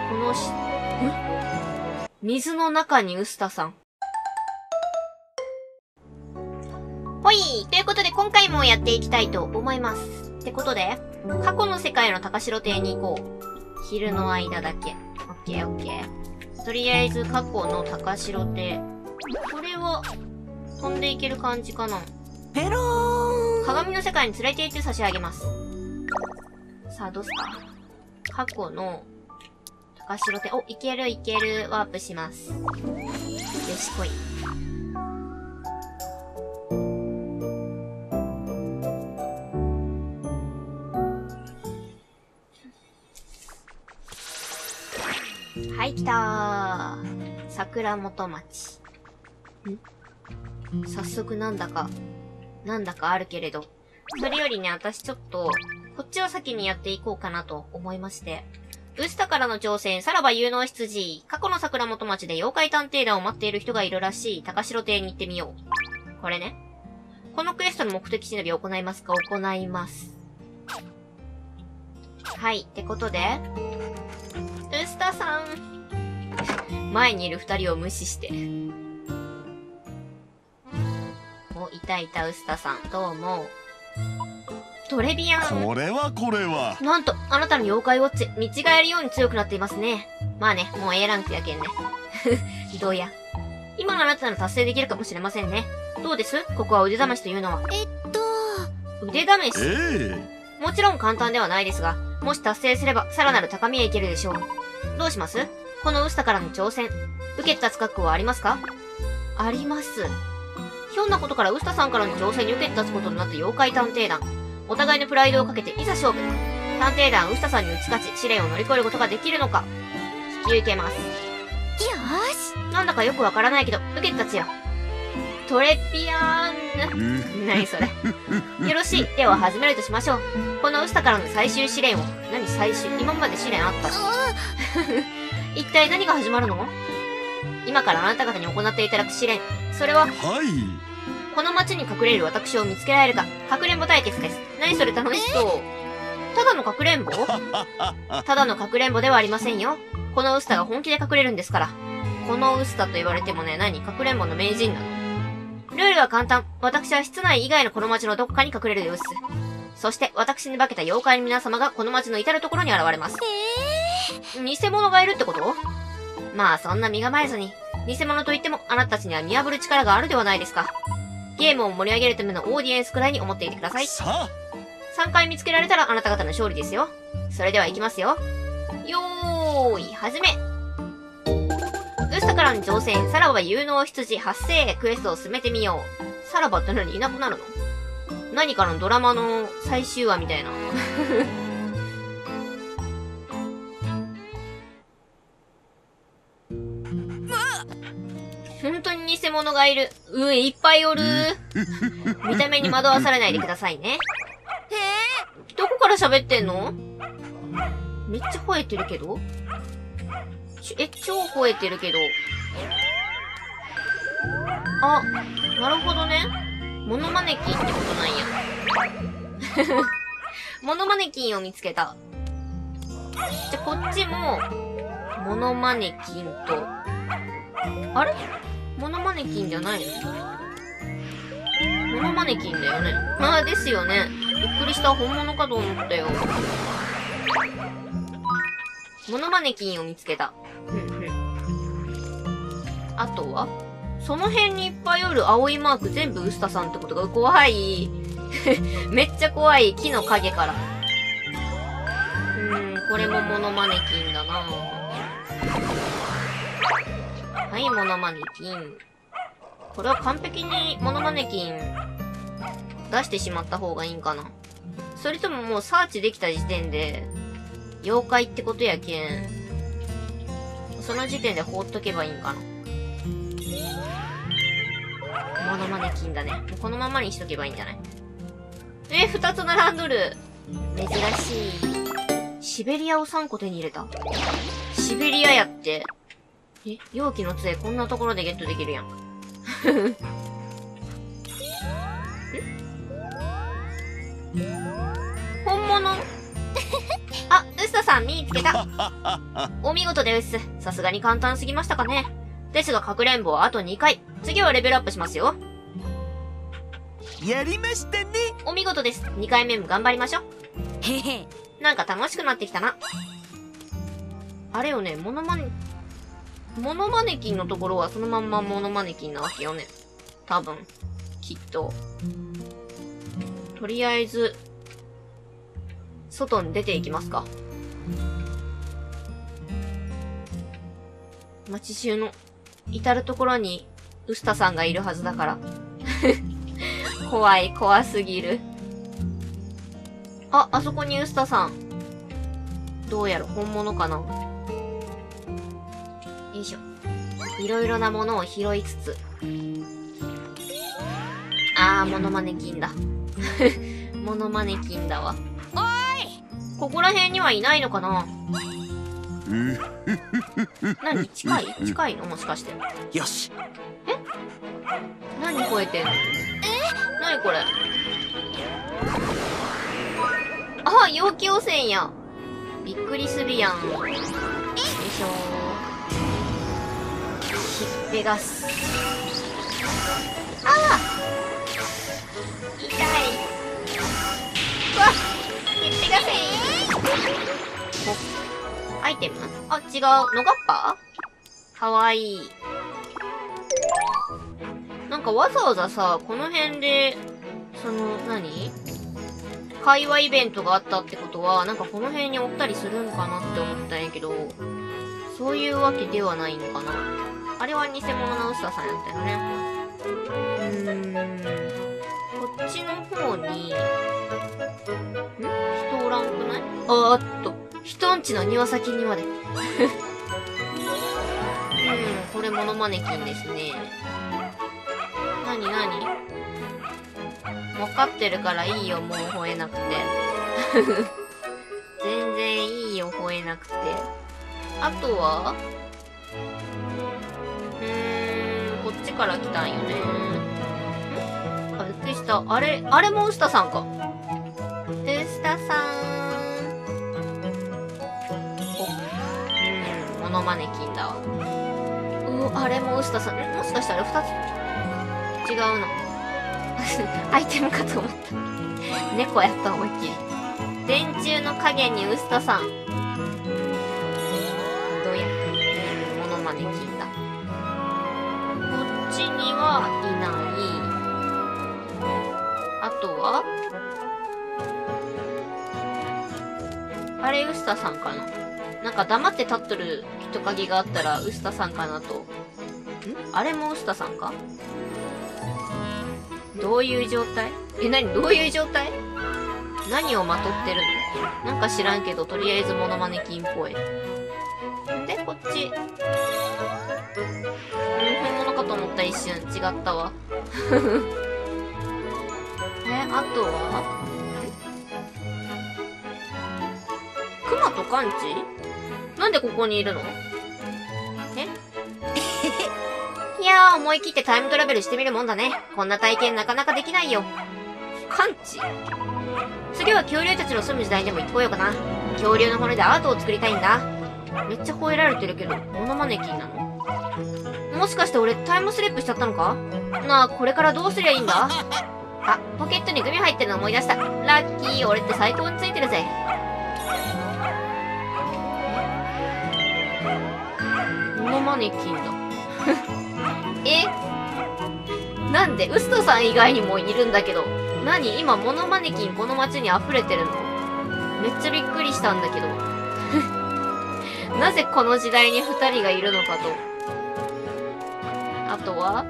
この水の中にウスタさん。ほい！ということで今回もやっていきたいと思います。ってことで、過去の世界の高城邸に行こう。昼の間だけ。オッケーオッケー。とりあえず過去の高城邸。これは、飛んでいける感じかな。 ペローン。 鏡の世界に連れて行って差し上げます。さあ、どうすか？過去の高城邸。お、いけるいける。ワープします。よし、来い。はい、来たー。桜本町。早速なんだかあるけれど。それよりね、私ちょっと、こっちを先にやっていこうかなと思いまして。ウスタからの挑戦、さらば有能羊。過去の桜本町で妖怪探偵団を待っている人がいるらしい。高城邸に行ってみよう。これね。このクエストの目的地なり行いますか？行います。はい、ってことで、ウスタさん。前にいる二人を無視して。お、いたいた、ウスタさん。どうも。トレビアン。 これは。 なんと、あなたの妖怪ウォッチ、見違えるように強くなっていますね。まあね、もう A ランクやけんね。どうや。今のあなたなら達成できるかもしれませんね。どうです？ここは腕試しというのは。腕試し、もちろん簡単ではないですが、もし達成すればさらなる高みへ行けるでしょう。どうします？このウスタからの挑戦、受けて立つ覚悟はありますか？あります。ひょんなことからウスタさんからの挑戦に受けて立つことになった妖怪探偵団。お互いのプライドをかけていざ勝負。探偵団ウスタさんに打ち勝ち、試練を乗り越えることができるのか。引き受けます。よーし。なんだかよくわからないけど、受けて立つよ。トレピアーン。何それ。よろしい。では始めるとしましょう。このウスタからの最終試練を。何最終？今まで試練あった。一体何が始まるの？今からあなた方に行っていただく試練。それは、この街に隠れる私を見つけられるか、かくれんぼ対決です。何それ楽しそう。ただのかくれんぼ？ただのかくれんぼではありませんよ。このウスタが本気で隠れるんですから。このウスタと言われてもね、何？かくれんぼの名人なの？ルールは簡単。私は室内以外のこの街のどこかに隠れる様子。そして私に化けた妖怪の皆様がこの街の至るところに現れます。偽物がいるってこと？まあそんな身構えずに。偽物といってもあなたたちには見破る力があるではないですか。ゲームを盛り上げるためのオーディエンスくらいに思っていてください。3回見つけられたらあなた方の勝利ですよ。それでは行きますよ。よーい、始め。ウスタからの挑戦、さらば有能羊発生、クエストを進めてみよう。さらばって何？いなくなるの？何かのドラマの最終話みたいな。本当に偽物がいる。いっぱいおる。見た目に惑わされないでくださいね。どこから喋ってんの？めっちゃ吠えてるけど？超吠えてるけど。あ、なるほどね。モノマネキンってことなんや。モノマネキンを見つけた。じゃ、こっちも、モノマネキンと、あれ？モノマネキンじゃないの？モノマネキンだよね。ああ、ですよね。びっくりした。本物かと思ったよ。モノマネキンを見つけた。あとはその辺にいっぱいおる青いマーク全部ウスタさんってことが怖い。めっちゃ怖い。木の影から。これもモノマネキンだな。はい、モノマネキン。これは完璧にモノマネキン出してしまった方がいいんかな。それとももうサーチできた時点で妖怪ってことやけん、その時点で放っとけばいいんかな。モノマネキンだね。もうこのままにしとけばいいんじゃない？二つ並んどる。珍しい。シベリアを3個手に入れた。シベリアやって。容器の杖こんなところでゲットできるやん。本物あ、ウスタさん見つけた。お見事です。さすがに簡単すぎましたかね。ですが、かくれんぼはあと2回。次はレベルアップしますよ。 やりましたね。 お見事です。2回目も頑張りましょう。 へへ。 なんか楽しくなってきたな。あれよね、モノマネキンのところはそのまんまモノマネキンなわけよね。多分。きっと。とりあえず、外に出ていきますか。街中の至るところにウスタさんがいるはずだから。怖すぎる。あそこにウスタさん。どうやら本物かな。よいしょ。いろいろなものを拾いつつ。モノマネキンだ。モノマネキンだわ。 おい、 ここら辺にはいないのかな。何近いのもしかして。 よし。 何吠えてんの。何これ。陽気汚染や。びっくりするやん。よいしょー。ひっぺがす。痛い。うわっ、ひっぺがせー。アイテム？違う。のがっぱ？かわいい。なんかわざわざさ、この辺で、会話イベントがあったってことは、なんかこの辺におったりするんかなって思ったんやけど、そういうわけではないのかな。あれは偽物のウスタさんやったよね。こっちの方に、人おらんくない？人んちの庭先にまで。これモノマネキンですね。なに分かってるからいいよ、もう吠えなくて。全然いいよ、吠えなくて。あとはこっちから来たんよね。びっくりした。あれもウスタさんか。ウスタさん。モノマネキンだわ。あれもウスタさん。もしかしたら2つ違うな。アイテムかと思った。猫やった思いっきり。電柱の影にウスタさん。どうや。モノマネキンだ。こっちにはいない。あとはあれウスタさんかな。なんか黙って立っとる人影があったらウスタさんかなと。あれもウスタさんか。どういう状態？どういう状態？何をまとってるの？なんか知らんけど、とりあえずモノマネキンっぽい。で、こっち。本物かと思った一瞬。違ったわ。あとはクマとカンチ？なんでここにいるの？いやー、思い切ってタイムトラベルしてみるもんだね。こんな体験なかなかできないよ。カンチ？次は恐竜たちの住む時代でも行ってこようかな。恐竜の骨でアートを作りたいんだ。めっちゃ吠えられてるけど、モノマネキンなの？もしかして俺タイムスリップしちゃったのか？なあ、これからどうすりゃいいんだ？ポケットにグミ入ってるの思い出した。ラッキー、俺って最高についてるぜ。モノマネキンだ。なんでウストさん以外にもいるんだけど。何？今モノマネキンこの街に溢れてるの？めっちゃびっくりしたんだけど。なぜこの時代に2人がいるのかと。あとは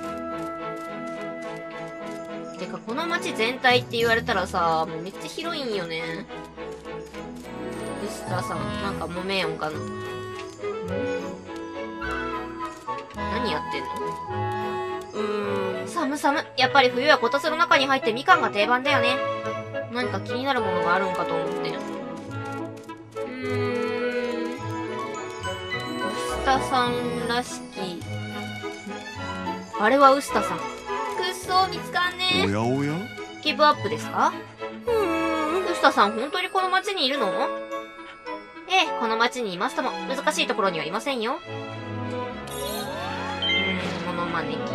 てかこの街全体って言われたらさ、もうめっちゃ広いんよね。ウスターさん、なんか揉めよんかな。何やってんの？寒。やっぱり冬はこたつの中に入ってみかんが定番だよね。何か気になるものがあるんかと思って。ウスタさんらしき。あれはウスタさん。くっそー、見つかんねー。 おやおや？ ギブアップですか？ウスタさん本当にこの街にいるの？ ええ、この町にいますとも、難しいところにはいませんよ。モノマネキン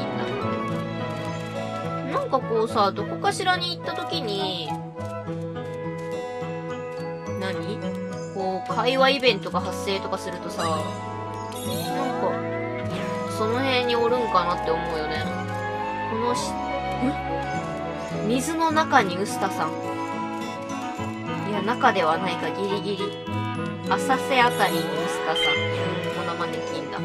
だ。なんかこうさ、どこかしらに行った時に、こう、会話イベントが発生とかするとさ、なんか、その辺におるんかなって思うよね。水の中にウスタさん。いや、中ではないか、ギリギリ。浅瀬あたりにウスタさん。モノマネキンだ。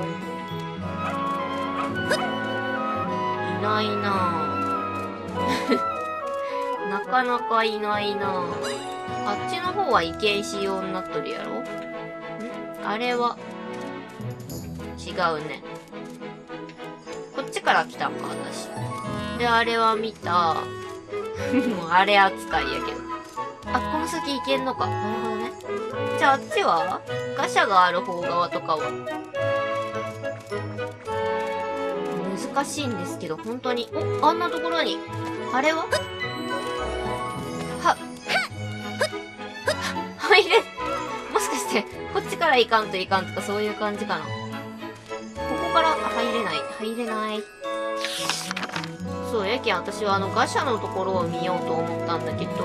いないなぁ。なかなかいないなぁ。あっちの方は意見仕様になっとるやろ？あれは、違うね。こっちから来たんか、私。で、あれは見た。もう、あれ扱いやけど。あ、この先行けんのか。なるほどね。じゃあ、あっちはガシャがある方側とかは難しいんですけど、本当に。お、あんなところに。あれは入れ、もしかして、こっちから行かんといかんとかそういう感じかな。ここから、入れない。入れない。そう、やけん私はガシャのところを見ようと思ったんだけど、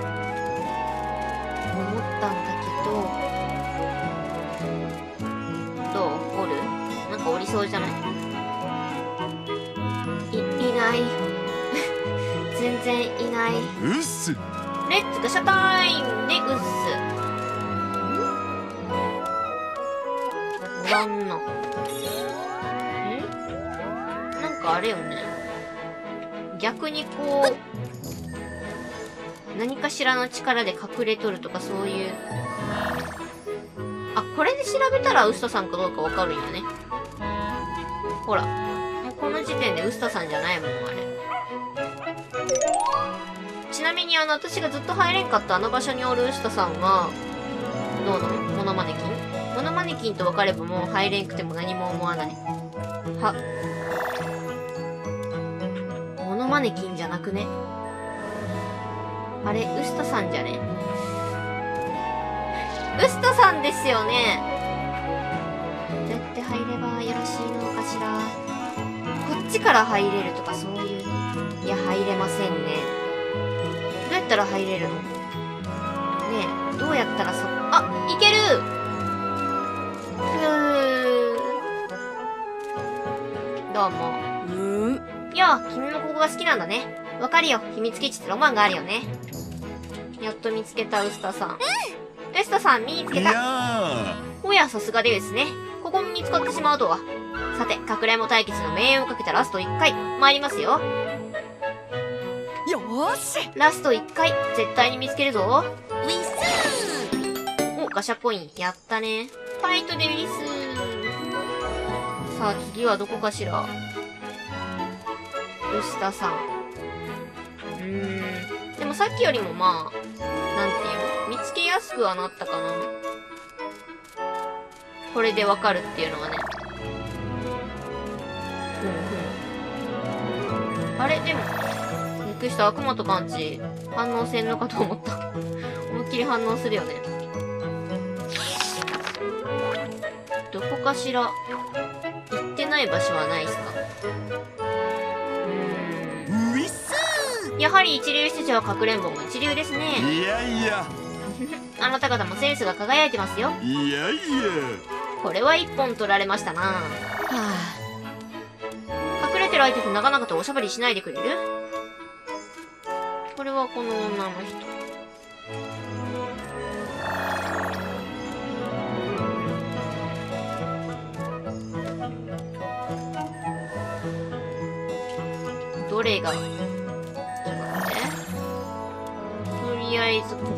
どう？おる？なんかおりそうじゃない？いない。全然いない。 うっす。 レッツガシャタイムでうっす。おらんな。なんかあれよね。逆にこう、何かしらの力で隠れとるとかそういう。あ、これで調べたらウスタさんかどうかわかるんよね。ほら。もうこの時点でウスタさんじゃないもん、あれ。ちなみに私がずっと入れんかったあの場所におるウスタさんは、どうなの？モノマネキン？モノマネキンと分かればもう入れんくても何も思わない。モノマネキンじゃなくね？あれ、ウスタさんじゃね？ウスタさんですよね。どうやって入ればよろしいのかしら。こっちから入れるとかそういう。いや、入れませんね。どうやったら入れるの？ねえ、どうやったらあ、いける！どうも。いや、君もここが好きなんだね。わかるよ。秘密基地ってロマンがあるよね。やっと見つけたウスタさん。ウスタさん見つけた。おや、さすがですね。ここも見つかってしまうとは。さて、かくれんぼ対決の命運をかけたラスト1回、参りますよ。 よーし。 ラスト1回、絶対に見つけるぞ。 ウィスー。お、ガシャコイン。やったね。ファイトでウィスー。さあ、次はどこかしら。ウスタさん。でもさっきよりもまあ、なんていうの？見つけやすくはなったかな。これでわかるっていうのはね。あれでも、びっくりした。悪魔とパンチ、反応せんのかと思った。思いっきり反応するよね。どこかしら、行ってない場所はないっすか？やはり一流出場はかくれんぼも一流ですね。 いやいや。 あなた方もセンスが輝いてますよ。 いやいや。 これは一本取られましたな。はぁ。隠れてる相手と長々とおしゃべりしないでくれる？これはこの女の人。どれがとりあえずここと、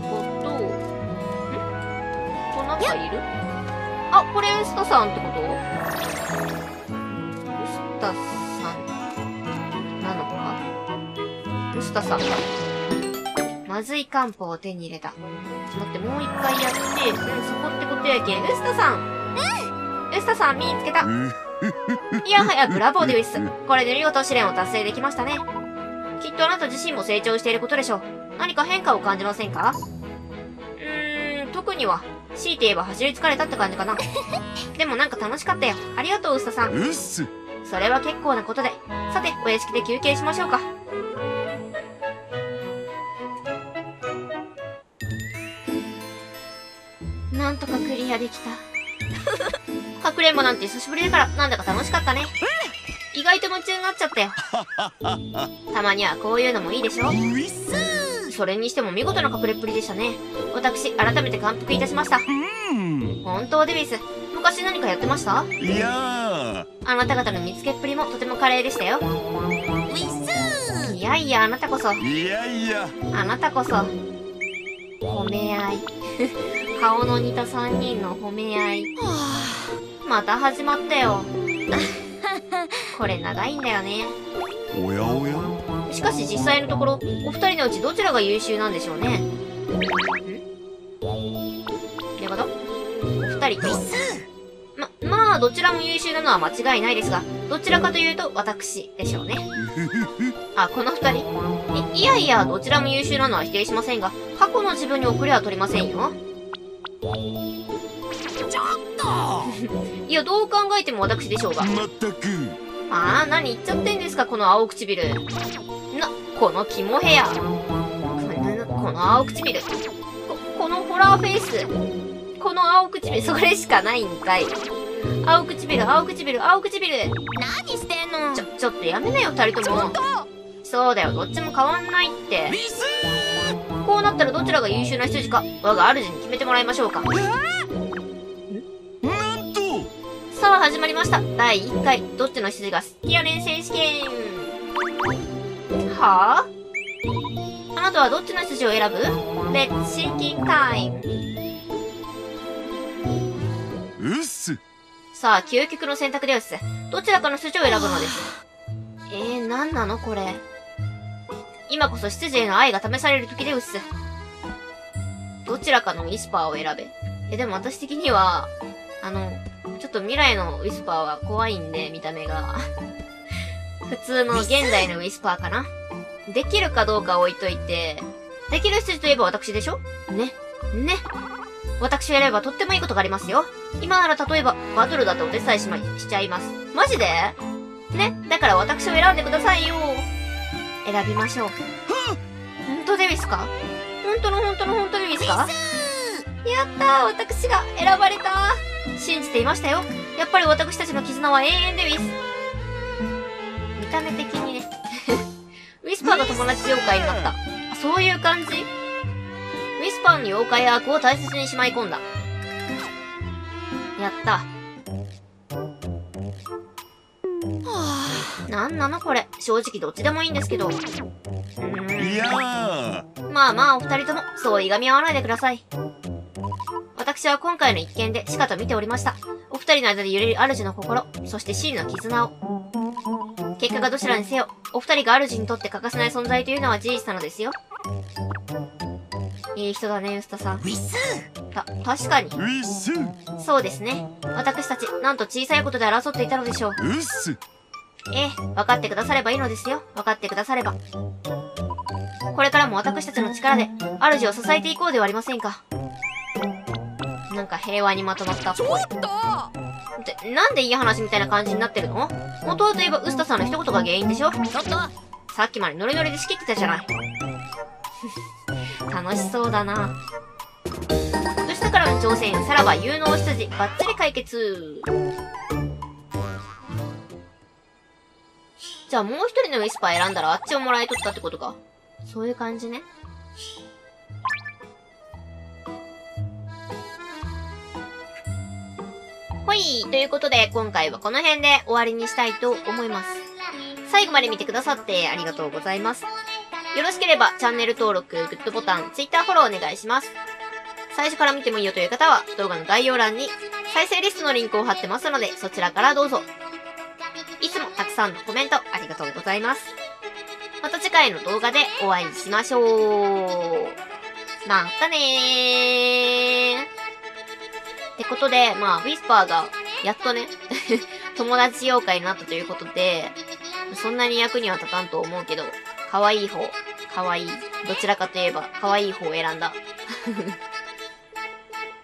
この中いる？あ、これウスタさんってこと？ウスタさんなのか？ウスタさんか。まずい漢方を手に入れた。ちょっと待って、もう一回やって、そこってことやけん。ウスタさん！ウスタさん見つけた。いやはや、ブラボーでウィス。これで見事試練を達成できましたね。きっとあなた自身も成長していることでしょう。何か変化を感じませんか？特には。 強いて言えば走り疲れたって感じかな。でもなんか楽しかったよ。ありがとう、ウスタさん。 うっす。 それは結構なことで。さて、お屋敷で休憩しましょうか。なんとかクリアできた。かくれんぼなんて久しぶりだから、なんだか楽しかったね。意外と夢中になっちゃったよ。たまにはこういうのもいいでしょ。それにしても見事な隠れっぷりでしたね。私、改めて感服いたしました。本当デビス、昔何かやってました？ いやあなた方の見つけっぷりもとても華麗でしたよ。いやいや、あなたこそ。 いやいや。 あなたこそ。褒め合い。顔の似た3人の褒め合い。また始まったよ。これ長いんだよね。 おやおや。 しかし実際のところ、お二人のうちどちらが優秀なんでしょうね。ってこと？お二人。まあ、どちらも優秀なのは間違いないですが、どちらかというと私でしょうね。あ、この二人。いやいや、どちらも優秀なのは否定しませんが、過去の自分に遅れは取りませんよ。 ちょっといや、どう考えても私でしょうが。 まったく。 何言っちゃってんですか、この青唇。この肝ヘア。この青唇。このホラーフェイス。この青唇、それしかないんかい。青唇、青唇、青唇。 何してんの？ ちょっとやめなよ、二人とも。そうだよ、どっちも変わんないって。こうなったらどちらが優秀な羊か、我が主に決めてもらいましょうか。 なんと。 さあ、始まりました。第1回、どっちの羊が好きやねん選手権。はぁ？あなたはどっちの羊を選ぶ？レッツシンキングタイム。 うっす。 さあ、究極の選択です。どちらかの羊を選ぶのです。なんなのこれ。今こそ羊への愛が試される時でうっす。どちらかのウィスパーを選べ。でも私的には、ちょっと未来のウィスパーは怖いんで、見た目が。普通の現代のウィスパーかな。できるかどうか置いといて、できる羊といえば私でしょ？ね。私をやればとってもいいことがありますよ。今なら例えば、バトルだってお手伝いしちゃいます。マジで？ね。だから私を選んでくださいよ。選びましょう。本当でウィスか？本当のウィスか？やったー、私が選ばれたー。信じていましたよ。やっぱり私たちの絆は永遠でウィス。見た目的にね。ウィスパーが友達妖怪になった。そういう感じ？ウィスパーの妖怪アークを大切にしまい込んだ。やった。なんなのこれ。正直どっちでもいいんですけど。 いやまあ、お二人とも、そういがみ合わないでください。私は今回の一件でしかと見ておりました。お二人の間で揺れる主の心、そして真の絆を。結果がどちらにせよ、お二人が主にとって欠かせない存在というのは事実なのですよ。いい人だね、ウスタさん。確かに。 ウィッス。 そうですね。私たち、なんと小さいことで争っていたのでしょう。 うっす。 分かってくださればいいのですよ。分かってくだされば。これからも私たちの力で、主を支えていこうではありませんか。なんか平和にまとまったっぽい。ってなんでいい話みたいな感じになってるの？元はといえばウスタさんの一言が原因でしょ？さっきまでノリノリで仕切ってたじゃない。楽しそうだな。ウスタからの挑戦、さらば有能羊、バッチリ解決。じゃあもう一人のウィスパー選んだらあっちをもらい取ったってことか。そういう感じね。ほい、ということで今回はこの辺で終わりにしたいと思います。最後まで見てくださってありがとうございます。よろしければチャンネル登録、グッドボタン、Twitter フォローお願いします。最初から見てもいいよという方は動画の概要欄に再生リストのリンクを貼ってますのでそちらからどうぞ。いつもたくさんのコメントありがとうございます。また次回の動画でお会いしましょう。またねー。ってことで、ウィスパーがやっとね、友達妖怪になったということで、そんなに役には立たんと思うけど、可愛い方、可愛い。どちらかといえば、可愛い方を選んだ。